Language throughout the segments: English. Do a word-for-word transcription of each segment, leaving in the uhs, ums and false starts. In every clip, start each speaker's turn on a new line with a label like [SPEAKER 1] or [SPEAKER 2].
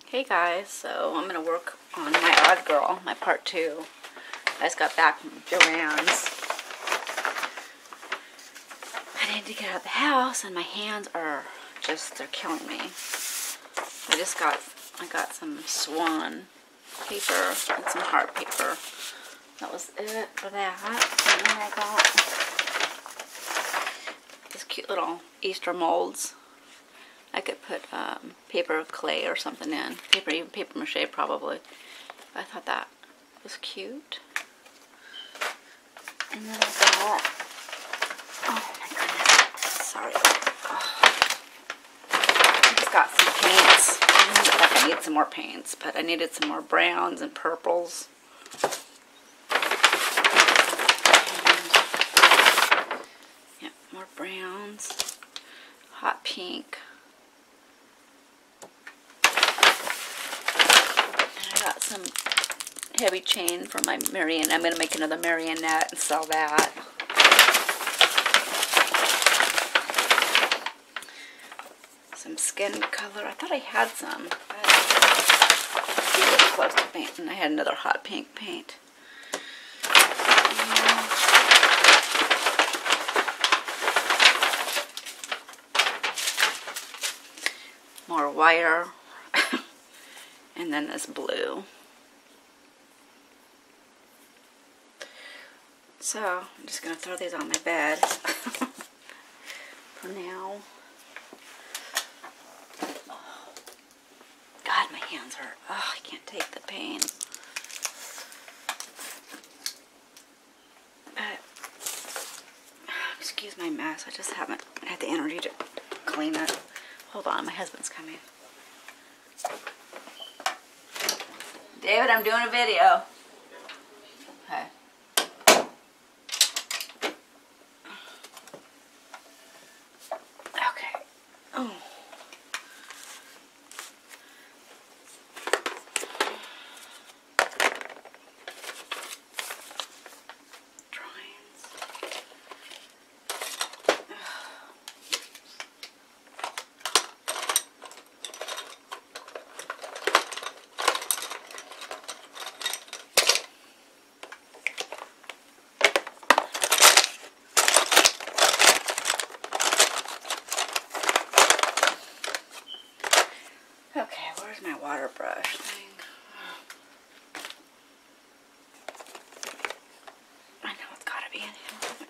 [SPEAKER 1] Hey guys, so I'm going to work on my odd girl, my part two. I just got back from Joann's. I need to get out of the house and my hands are just, they're killing me. I just got, I got some swan paper and some heart paper. That was it for that. And then I got these cute little Easter molds. I could put um, paper of clay or something in. Paper, even paper mache probably. I thought that was cute. And then I got, oh my goodness, sorry. Oh. I just got some paints. I don't know if I need some more paints, but I needed some more browns and purples. And, yeah, more browns. Hot pink. Got some heavy chain for my marionette. I'm going to make another marionette and sell that. Some skin color. I thought I had some. I was really close to paint. And I had another hot pink paint. More wire. And then this blue. So, I'm just going to throw these on my bed for now. Oh. God, my hands hurt. Oh, I can't take the pain. But, excuse my mess. I just haven't had the energy to clean it. Hold on, my husband's coming. David, I'm doing a video. Okay. Okay. Oh. Okay, where's my water brush thing? I know it's gotta be in here.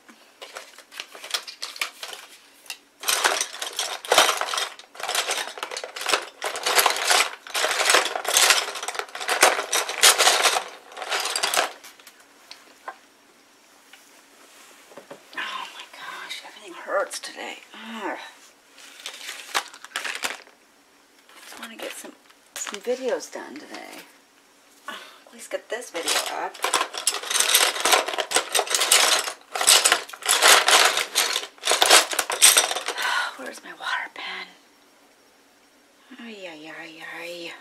[SPEAKER 1] Oh my gosh, everything hurts today. Ugh. I want to get some some videos done today. Oh, at least get this video up. Where's my water pen? Ay, ay, ay, ay.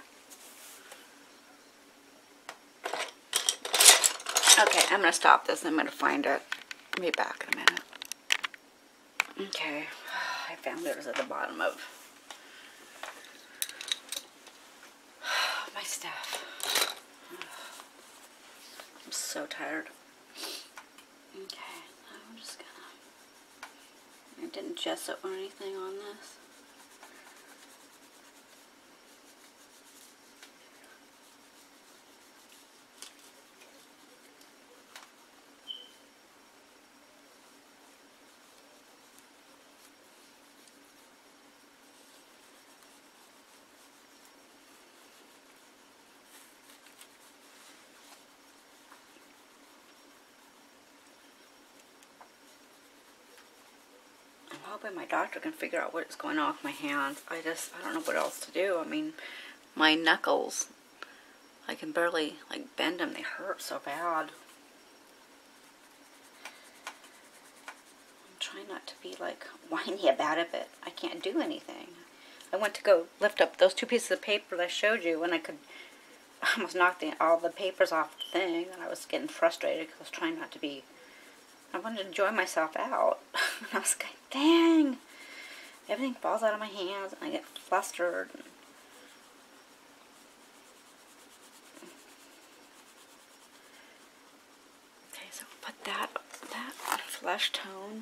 [SPEAKER 1] Okay, I'm going to stop this and I'm going to find it. I'll be back in a minute. Okay, I found it. It was at the bottom of my stuff. I'm so tired. Okay, I'm just gonna, I didn't gesso or anything on this. I'm hoping my doctor can figure out what is going on with my hands. I just, I don't know what else to do. I mean, my knuckles, I can barely, like, bend them. They hurt so bad. I'm trying not to be, like, whiny about it, but I can't do anything. I went to go lift up those two pieces of paper that I showed you, and I could I almost knock the, all the papers off the thing, and I was getting frustrated because I was trying not to be, I wanted to enjoy myself out. And I was like, dang, everything falls out of my hands, and I get flustered. blush tone.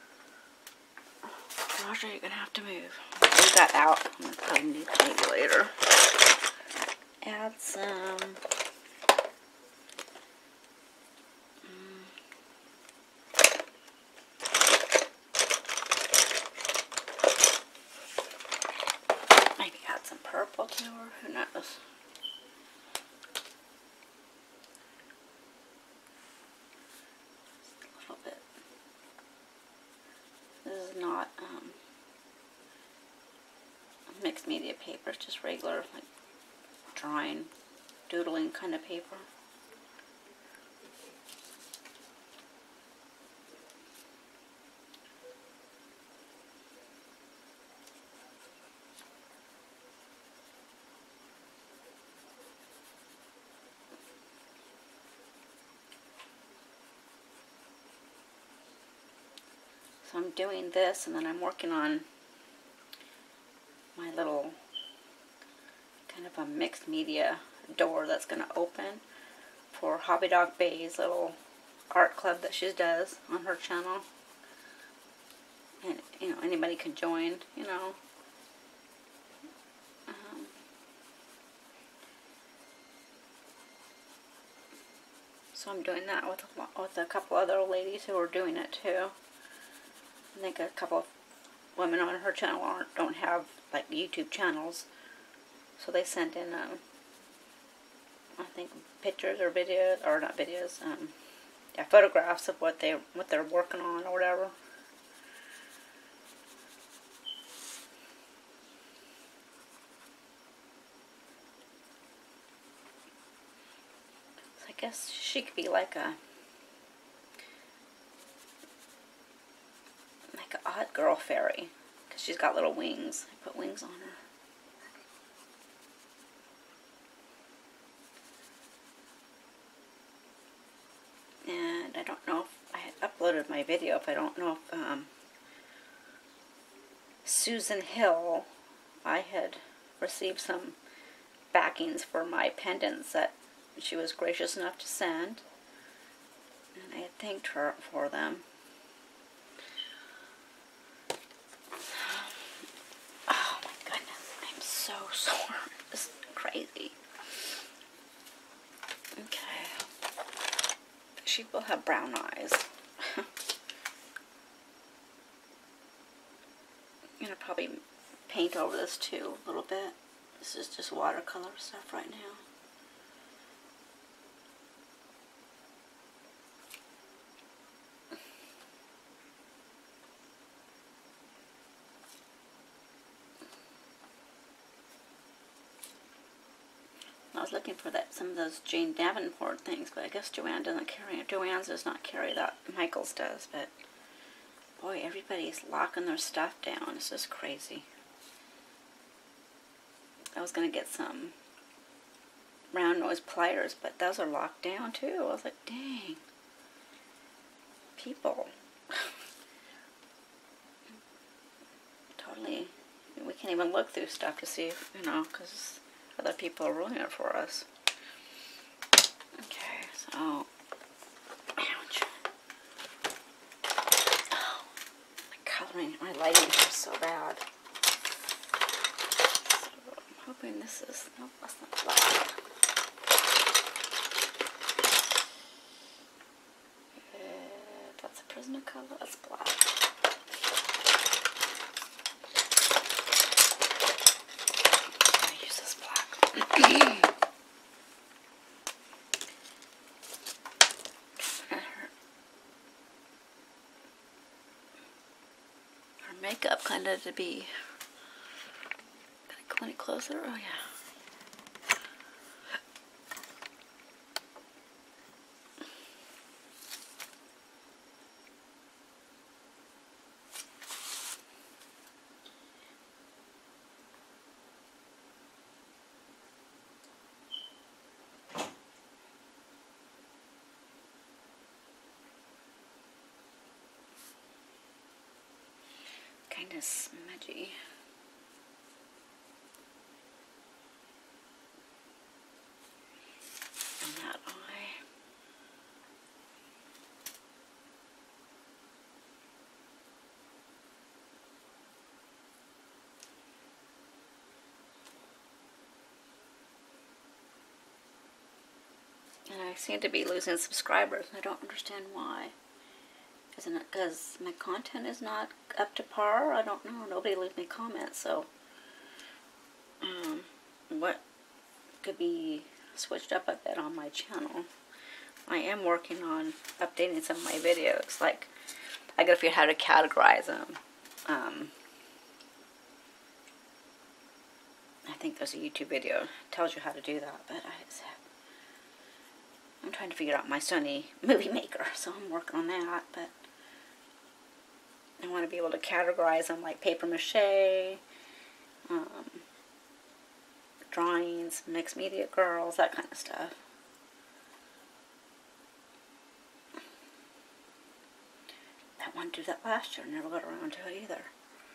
[SPEAKER 1] Roger, you're gonna have to move. Leave that out. I'm gonna put a new paint later. Add some. Mm, maybe add some purple to her. Who knows? Not um, mixed media paper, it's just regular, like drawing, doodling kind of paper. So I'm doing this, and then I'm working on my little kind of a mixed media door that's going to open for Hobby Dog Bay's little art club that she does on her channel. And, you know, anybody can join, you know. Um, so I'm doing that with a, with a couple other ladies who are doing it too. I think a couple of women on her channel aren't, don't have like YouTube channels, so they sent in, um, I think, pictures or videos, or not videos, um, yeah, photographs of what they what they're working on or whatever. So I guess she could be like a like an odd girl fairy, because she's got little wings. I put wings on her. And I don't know if I had uploaded my video, if I don't know if um, Susan Hill, I had received some backings for my pendants that she was gracious enough to send, and I had thanked her for them. Oh my goodness, I'm so sore. This is crazy. Okay. She will have brown eyes. I'm going to probably paint over this too a little bit. This is just watercolor stuff right now. I was looking for that some of those Jane Davenport things, but I guess Joanne doesn't carry it. Joanne's does not carry that. Michael's does, but boy, everybody's locking their stuff down. It's just crazy. I was gonna get some round nose pliers, but those are locked down too. I was like, dang, people. Totally, we can't even look through stuff to see if, you know, because other people are ruining it for us. Okay, so, ouch. Oh, my coloring, my lighting is so bad. So, I'm hoping this is, no, that's not black. Uh, that's a prisoner color, that's black. Her makeup kind of to be. Can I go any closer? Oh yeah. Kind of smudgy. And that eye. I seem to be losing subscribers. I don't understand why. Isn't it because my content is not up to par? I don't know. Nobody leaves me comments, so um, what could be switched up a bit on my channel. I am working on updating some of my videos. Like, I gotta figure out how to categorize them. Um, I think there's a YouTube video that tells you how to do that, but I just have, I'm trying to figure out my Sony Movie Maker, so I'm working on that. But I want to be able to categorize them like paper mache, um, drawings, mixed media girls, that kind of stuff. I wanted to do that last year, never got around to it either.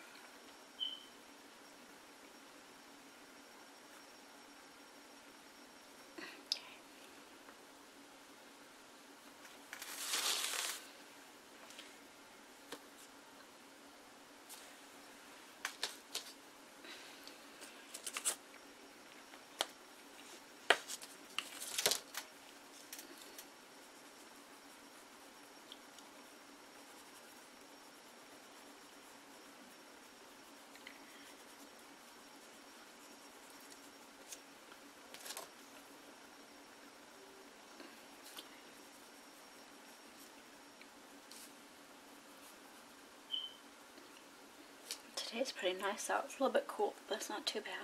[SPEAKER 1] Today's pretty nice out. It's a little bit cool, but it's not too bad.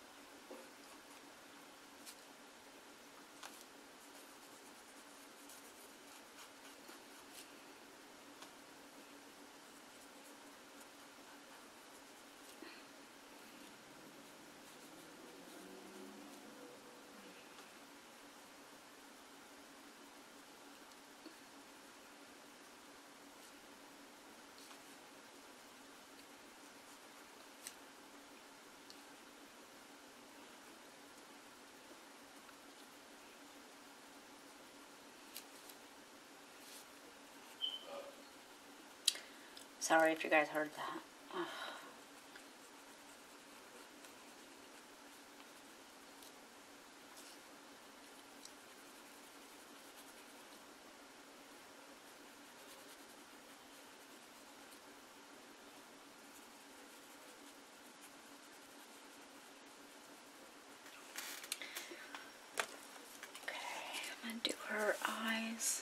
[SPEAKER 1] Sorry if you guys heard that. Ugh. Okay, I'm gonna do her eyes.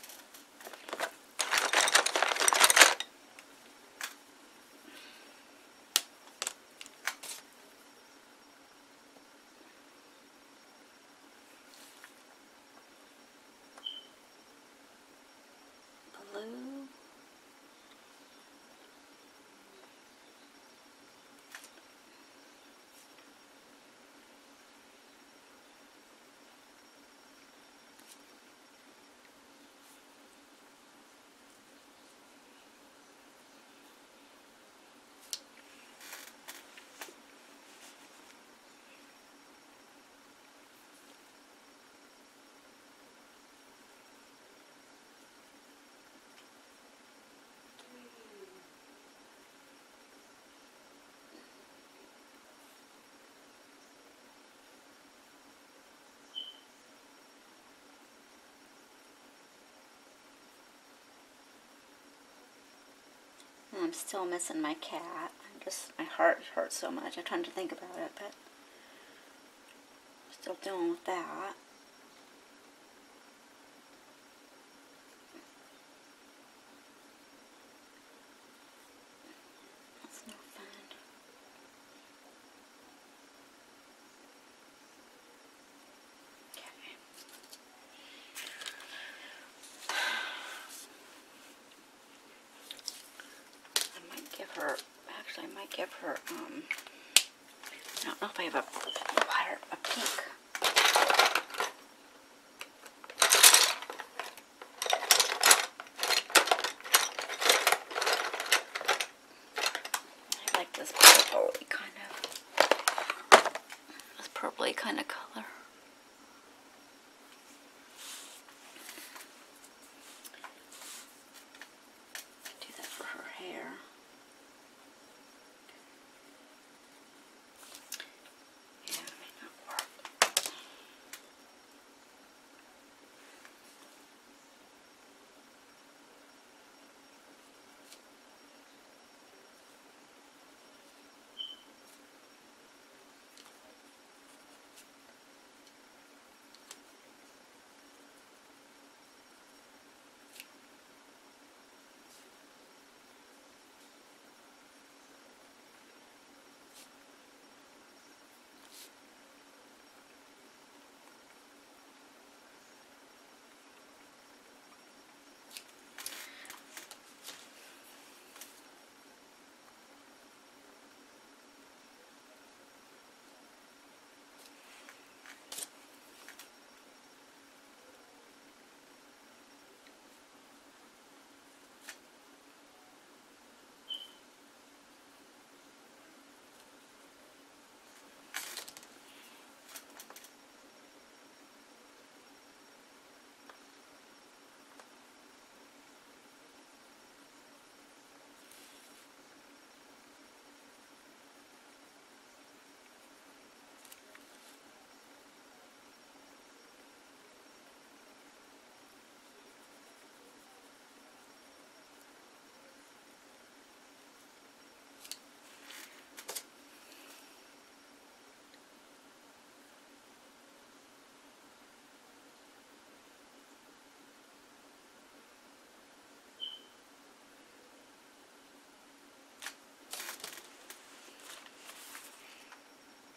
[SPEAKER 1] Blue. And I'm still missing my cat. I'm just, my heart hurts so much. I'm trying to think about it, but I'm still dealing with that. That's no fun. Her, actually, I might give her, um, I don't know if I have a, a, a pink. I like this purple-y kind of, this purple-y kind of color. Do that for her hair.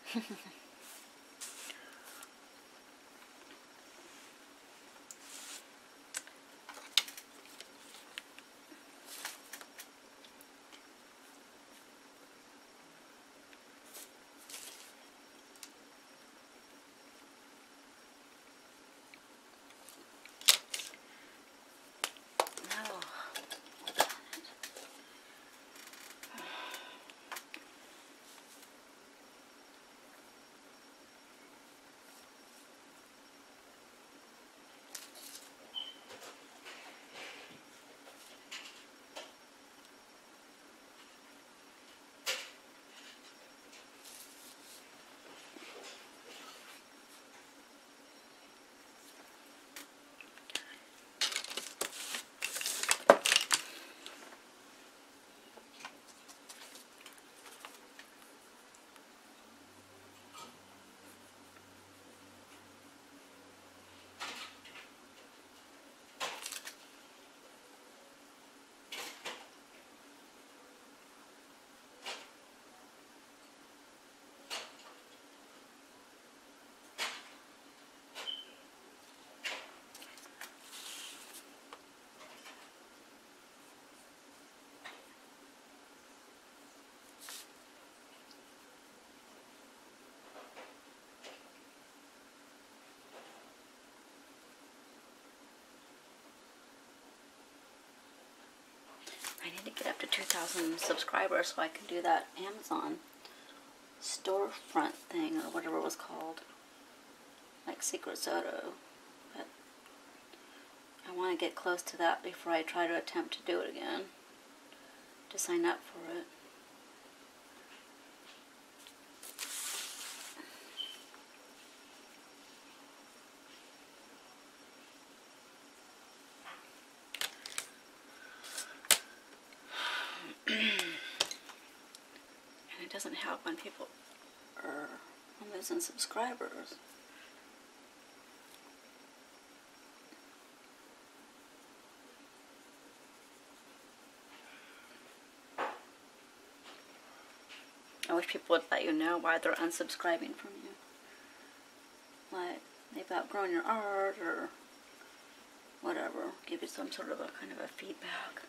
[SPEAKER 1] I need to get up to two thousand subscribers so I can do that Amazon storefront thing or whatever it was called. Like Secret Soto. But I want to get close to that before I try to attempt to do it again. To sign up for it. And it doesn't help when people are losing subscribers. I wish people would let you know why they're unsubscribing from you. Like, they've outgrown your art or whatever. Give you some sort of a kind of a feedback.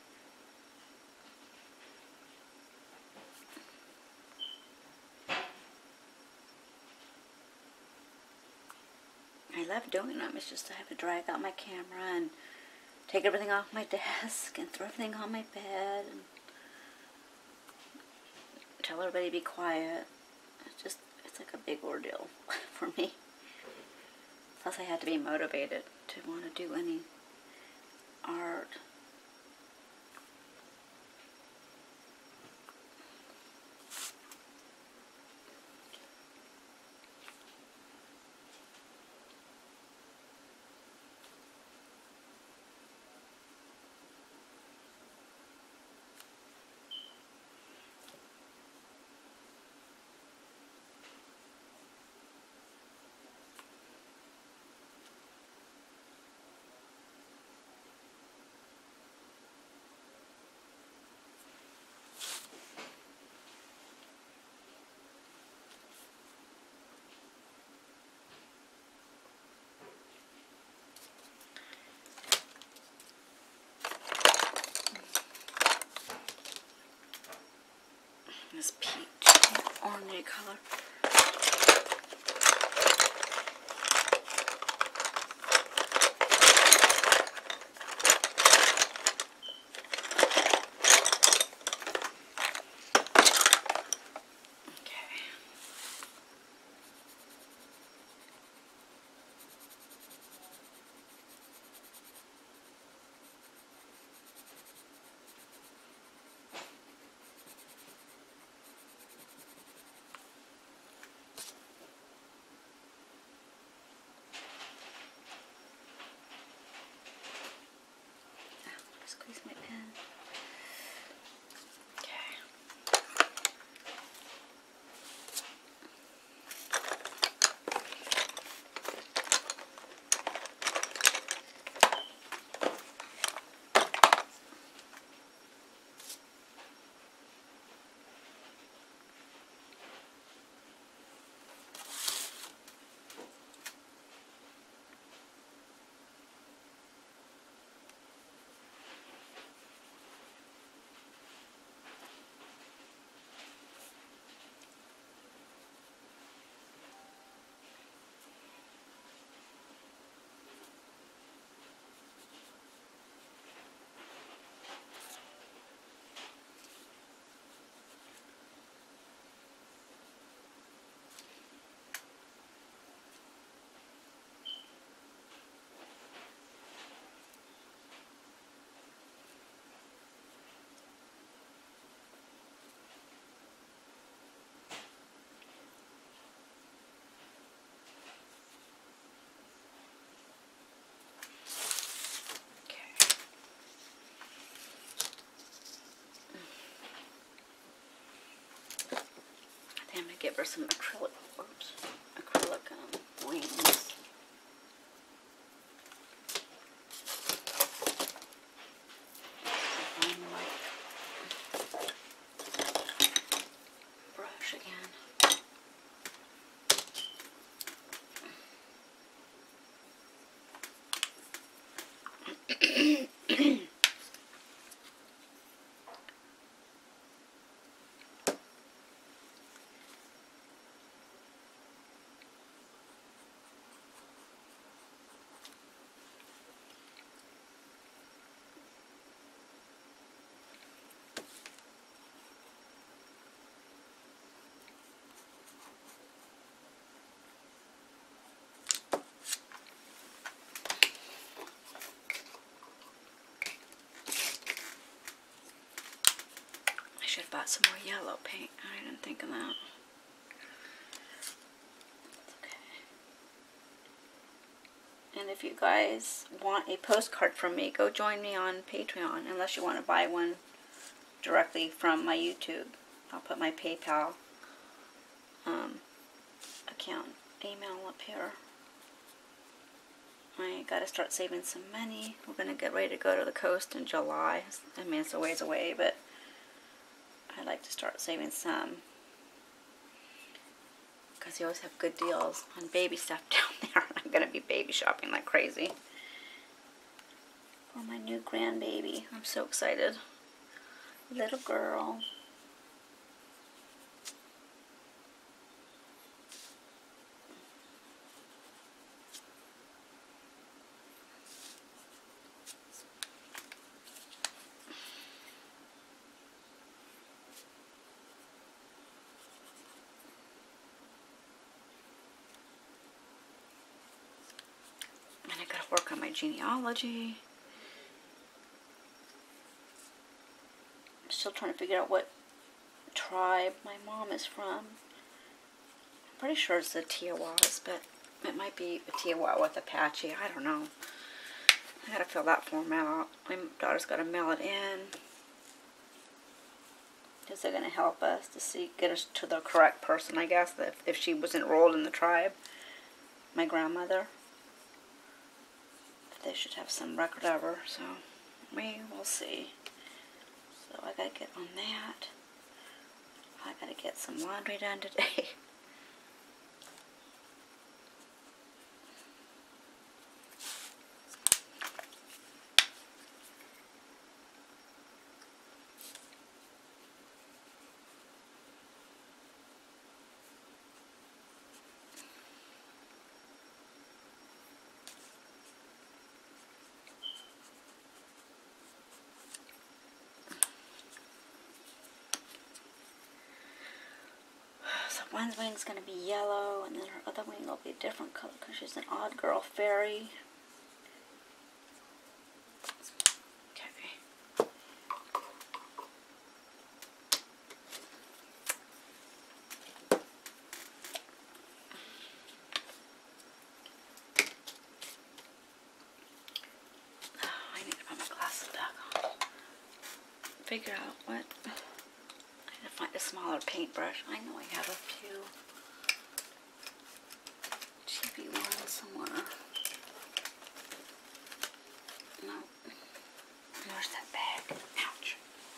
[SPEAKER 1] I love doing them. It's just I have to drag out my camera and take everything off my desk and throw everything on my bed and tell everybody to be quiet. It's just, it's like a big ordeal for me. Plus I had to be motivated to want to do any art. This peach orangey color. Squeeze my pen. give her some acrylic, oops, acrylic um, wings. Find my brush again. I should have bought some more yellow paint. I didn't think of that. It's okay. And if you guys want a postcard from me, go join me on Patreon, unless you want to buy one directly from my YouTube. I'll put my PayPal um, account email up here. I gotta start saving some money. We're gonna get ready to go to the coast in July. I mean, it's a ways away, but I'd like to start saving some, because you always have good deals on baby stuff down there. I'm going to be baby shopping like crazy for my new grandbaby. I'm so excited. Little girl. I gotta work on my genealogy. I'm still trying to figure out what tribe my mom is from. I'm pretty sure it's the Tiawas, but it might be a Tiawa with Apache. I don't know. I gotta fill that form out. My daughter's gotta mail it in, because they're gonna help us to see, get us to the correct person, I guess, if, if she was enrolled in the tribe. My grandmother. They should have some record of her, so we will see. So I gotta get on that. I gotta get some laundry done today. One's wing's going to be yellow, and then her other wing will be a different color because she's an odd girl fairy. Okay. Oh, I need to put my glasses back on. Figure out what... Find a smaller paintbrush. I know I have a few cheapy ones somewhere. No. Where's that bag? Ouch.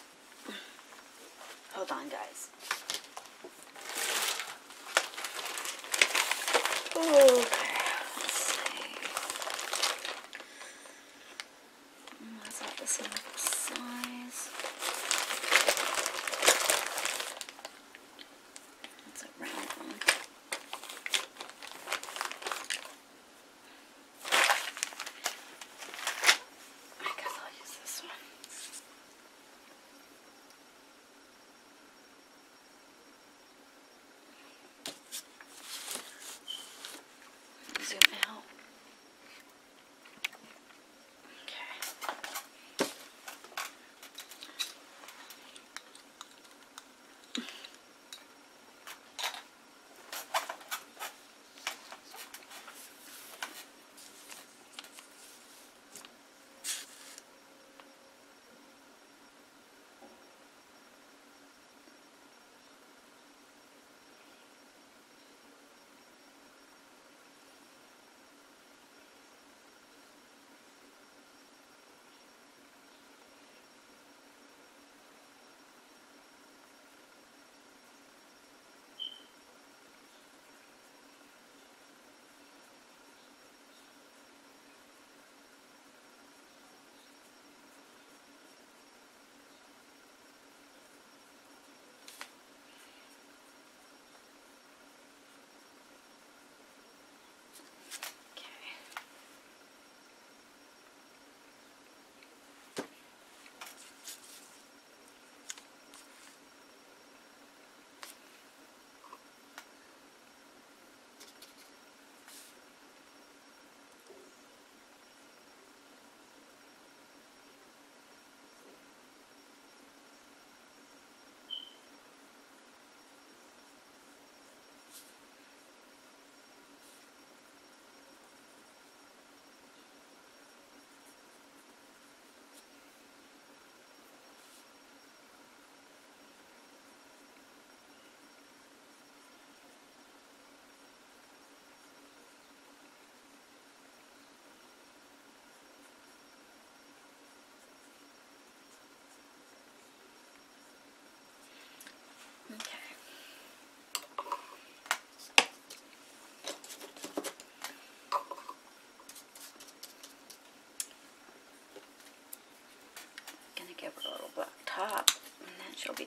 [SPEAKER 1] Hold on, guys. Okay, let's see. Is that the same size?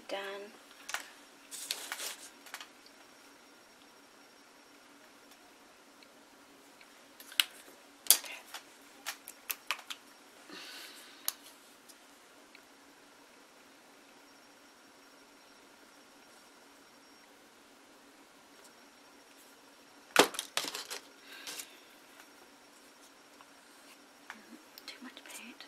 [SPEAKER 1] done. Too much paint.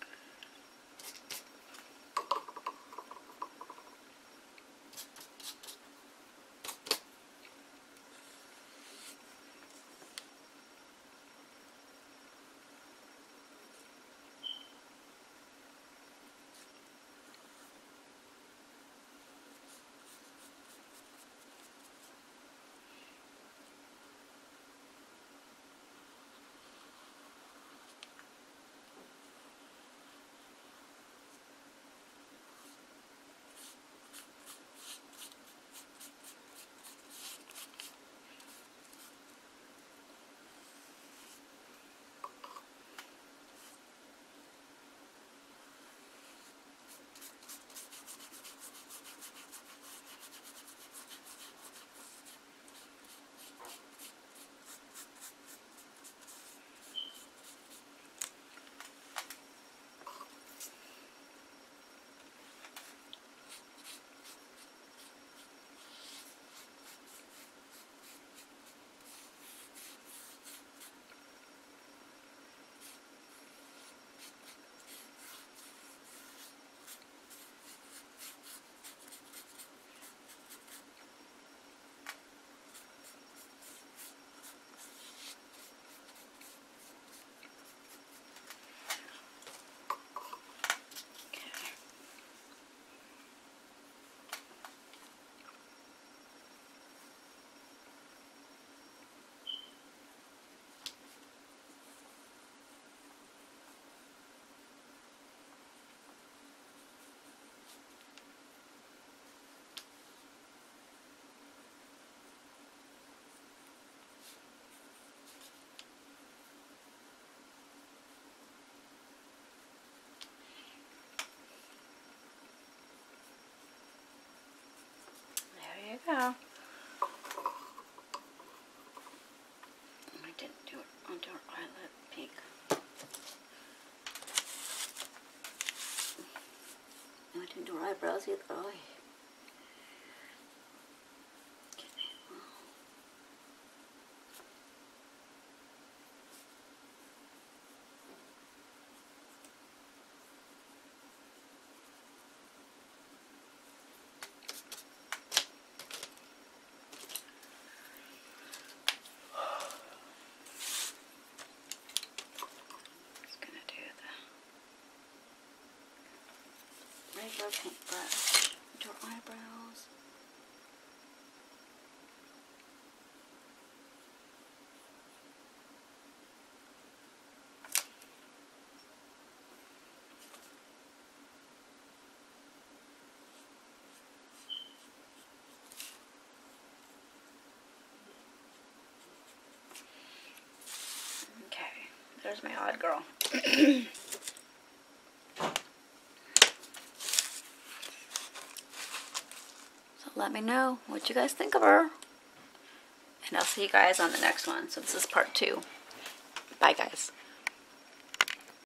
[SPEAKER 1] There you go. I didn't do it onto her eyelid peak. I didn't do her eyebrows either. Oh, yeah. Regular paintbrush into her eyebrows. Okay, there's my odd girl. Let me know what you guys think of her. And I'll see you guys on the next one. So this is part two. Bye, guys.